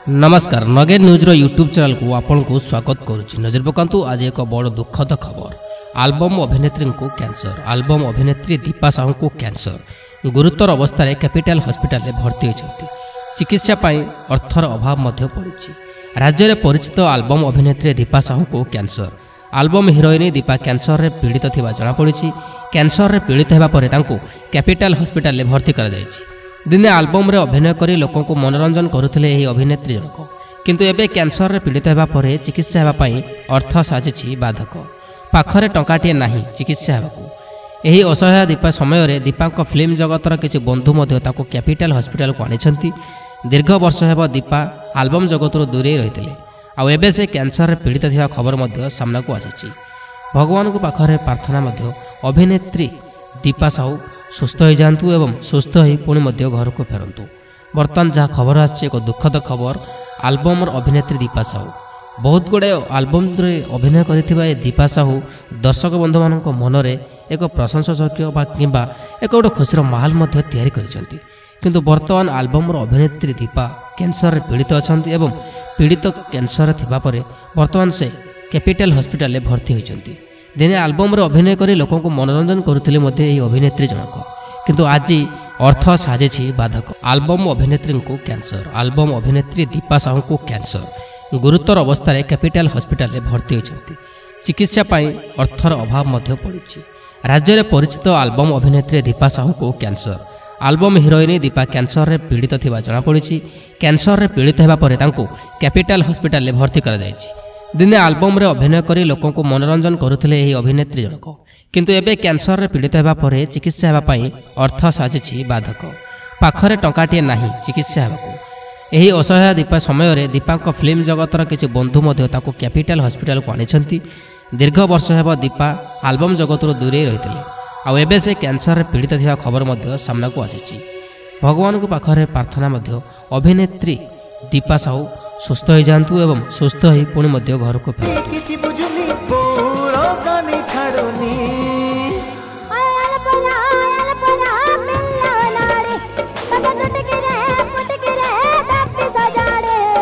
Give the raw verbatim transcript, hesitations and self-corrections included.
नमस्कार नगेर news YouTube channel को आपन को स्वागत करुच्ची। नजर पकांतु आज एक बड़ दुखद खबर। आल्बम अभिनेत्री को कैंसर। आल्बम अभिनेत्री दीपा साहू को कैंसर गुरुतर अवस्था कैपिटल हॉस्पिटल में भर्ती होती। चिकित्सा पाई अर्थर अभाव मध्य पड़ी। राज्य में परिचित आल्बम अभिनेत्री दीपा साहू को cancer. Album heroine Deepa cancer रे पीड़ित थिबा जଣା पड़ी। कैंसर रे पीड़ित हेबा परे तांको कैपिटल हॉस्पिटल में भर्ती करा जायछि। दिने आल्बम रे अभिनय करी लोकों को मनोरंजन करुथिले एही अभिनेत्री जनक, किंतु एबे कैंसर रे पीड़ित हेबा परे चिकित्सा हेबा पई अर्थ साजिछि बाधक। पाखरे टंकाटिए नाही चिकित्सा हेबाकू। एही असहाय दीपा समय रे दीपांक फिल्म जगतर किछि बंधु मध्य ताको कैपिटल हॉस्पिटल को आनिछंती। दीर्घ वर्ष हेबा दीपा आल्बम जगतरु दूरे रहिथिले। आ एबे से कैंसर रे पीड़ित थिबा खबर मध्य सामना को आसिछि। भगवान को पाखरे प्रार्थना मध्य अभिनेत्री दीपा साहू सुस्थ हो जातु एवं सुस्थ हो पुणी मध्य घर को फेरतु। बर्तमान जहाँ खबर आसी एक दुखद खबर। आल्बम अभिनेत्री दीपा साहू बहुत गुड़े आल्बम अभिनय कर दीपा साहू दर्शक बंधु मान मनरे एक प्रशंसक किंबा एक गोटे खुशीर माहौल तैयारी करिसेंती। किंतु बर्तमान आल्बम अभिनेत्री दीपा कैंसर पीड़ित अच्छा एवं पीड़ित कैंसर थिबा परे बर्तमान से कैपिटल हॉस्पिटल में भर्ती होइछंती। दिने आल्बम अभिनय कर लोकों को मनोरंजन करुथिले मध्य एही अभिनेत्री जनक, किंतु आज अर्थ साजिछि बाधक। आल्बम अभिनेत्री को कैंसर। आल्बम अभिनेत्री दीपा साहू को कैंसर गुरुतर अवस्था कैपिटल हॉस्पिटल में भर्ती होती। चिकित्सा पाई अर्थर अभाव मध्य पड़ी। राज्य में परिचित आल्बम अभिनेत्री दीपा साहू को cancer. Album heroine Deepa cancer रे पीड़ित थिबा जଣା पड़ी। कैंसर रे पीड़ित हेबा परे तांको कैपिटल हॉस्पिटल में भर्ती करा जायछि। दिने आल्बम रे अभिनय करी लोकों को मनोरंजन करुथिले एही अभिनेत्री जनक, किंतु एबे कैंसर रे पीड़ित हेबा परे चिकित्सा हेबा पई अर्थ साजिछि बाधक। पाखरे टंकाटिए नाही चिकित्सा हेबाकू। एही असहाय दीपा समय रे दीपांक फिल्म जगतर किछि बंधु मध्य ताको कैपिटल हॉस्पिटल को आनिछंती। दीर्घ वर्ष हेबा दीपा आल्बम जगतरु दूरे रहिथिले। आ एबे से कैंसर रे पीड़ित थिबा खबर मध्य सामना को आसिछि। भगवान को पाखरे प्रार्थना मध्य अभिनेत्री दीपा साहू सुस्थ हो जातु एवं सुस्थ हो पुणी मध्य घर को फेरतु।